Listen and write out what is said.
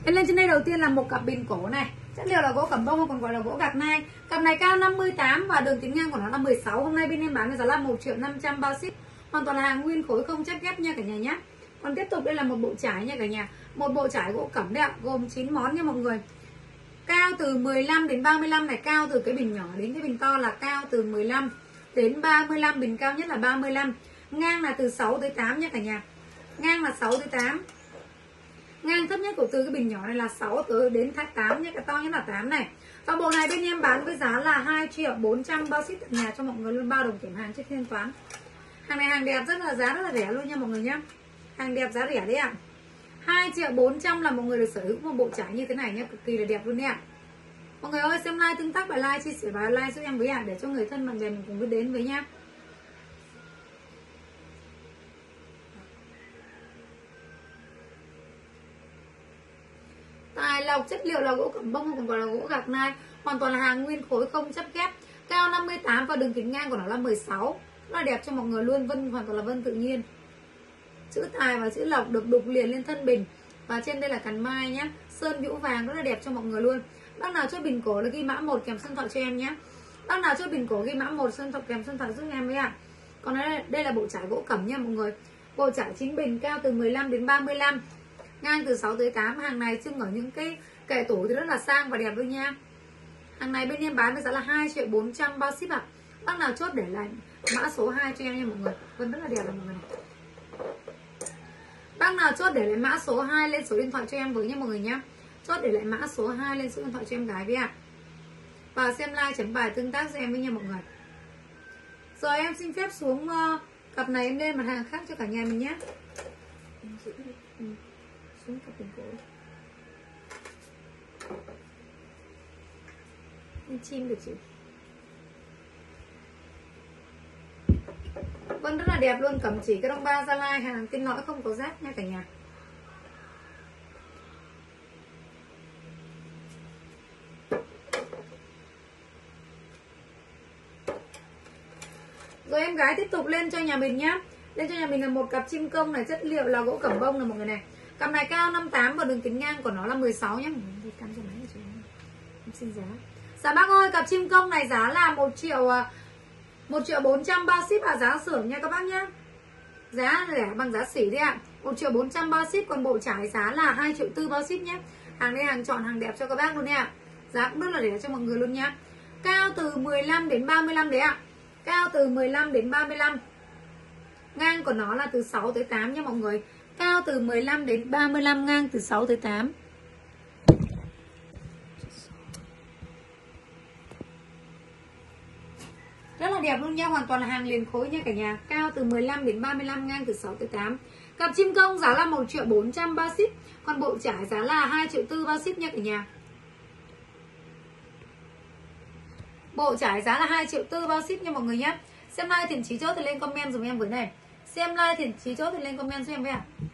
Em lên trên đây đầu tiên là một cặp bình cổ này, chất liệu là gỗ cẩm bông còn gọi là gỗ gạc nai. Cặp này cao 58 và đường kính ngang của nó là 16. Hôm nay bên em bán với giá là 1.500.000 bao ship. Hoàn toàn là hàng nguyên khối không chấp ghép nha cả nhà nhé. Còn tiếp tục đây là một bộ trải nha cả nhà. Một bộ trải gỗ cẩm đấy ạ, gồm 9 món nha mọi người. Cao từ 15 đến 35 này, cao từ cái bình nhỏ đến cái bình to là cao từ 15 đến 35, bình cao nhất là 35. Ngang là từ 6 tới 8 nha cả nhà. Ngang là 6 tới 8. Ngang thấp nhất của từ cái bình nhỏ này là 6 tới đến 8 nhé, cái to nhất là 8 này. Và bộ này bên em bán với giá là 2.400.000 bao ship tận nhà cho mọi người luôn, bao đồng kiểm hàng trước khi thanh toán. Hàng này hàng đẹp, rất là rẻ luôn nha mọi người nhé. Hàng đẹp giá rẻ đấy ạ. 2.400.000 là mọi người được sở hữu một bộ trải như thế này nhé, cực kỳ là đẹp luôn nha. Mọi người ơi, xem like tương tác bài like, chia sẻ bài like giúp em với ạ, để cho người thân bạn bè mình cùng biết đến với nha. Tài lộc, chất liệu là gỗ cẩm bông còn gọi là gỗ gạc nai, hoàn toàn là hàng nguyên khối không chấp ghép. Cao 58 và đường kính ngang của nó là 16. Rất là đẹp cho mọi người luôn, vân hoàn toàn là vân tự nhiên. Chữ tài và chữ lộc được đục liền lên thân bình. Và trên đây là cành mai nhé, sơn nhũ vàng rất là đẹp cho mọi người luôn. Bác nào chốt bình cổ là ghi mã 1 kèm sơn thoại cho em nhé. Bác nào chốt bình cổ ghi mã 1 sơn thoại kèm sơn thoại giúp em với ạ. Còn đây là bộ trải gỗ cẩm nha mọi người. Bộ trải chính bình, cao từ 15 đến 35, ngang từ 6 tới 8. Hàng này trưng ở những cái kệ tủ thì rất là sang và đẹp luôn nha. Hàng này bên em bán với giá là 2.400.000 bao ship ạ. Bác nào chốt để lại mã số 2 cho em nha mọi người. Vân rất là đẹp là mọi người này. Bác nào chốt để lại mã số 2 lên số điện thoại cho em với nha mọi người nhé. Chốt để lại mã số 2 lên số điện thoại cho em gái với ạ. Và xem like chấm bài tương tác cho em với nha mọi người. Rồi em xin phép xuống cặp này em lên mặt hàng khác cho cả nhà mình nhé. Xuống cặp bình cổ. Em chim được chị. Vâng, rất là đẹp luôn, cẩm chỉ cái đông ba Gia Lai, hàng tinh lõi không có rác nha cả nhà. Rồi em gái tiếp tục lên cho nhà mình nhá. Lên cho nhà mình là một cặp chim công này, chất liệu là gỗ cẩm bông này mọi người này. Cặp này cao 58 và đường kính ngang của nó là 16 nhá. Em xin giá. Dạ bác ơi, cặp chim công này giá là 1.400.000 bao ship là giá xưởng nha các bác nhá. Giá rẻ bằng giá sỉ đấy ạ. 1.400.000 bao ship, còn bộ trải giá là 2.400.000 bao ship nhé. Hàng đây hàng chọn hàng đẹp cho các bác luôn nha. Giá cũng rất là rẻ cho mọi người luôn nhá. Cao từ 15 đến 35 đấy ạ. Cao từ 15 đến 35. Ngang của nó là từ 6 tới 8 nha mọi người. Cao từ 15 đến 35, ngang từ 6 tới 8. Rất là đẹp luôn nha, hoàn toàn là hàng liền khối nha cả nhà. Cao từ 15 đến 35, ngang từ 6 tới 8. Cặp chim công giá là 1.400.000 bao ship. Còn bộ trải giá là 2.400.000 bao ship nha cả nhà. Bộ trải giá là 2.400.000 bao ship nha mọi người nhé. Xem like Thiện Chí chốt thì lên comment dùm em với này. Xem like Thiện Chí chốt thì lên comment giúp em với ạ.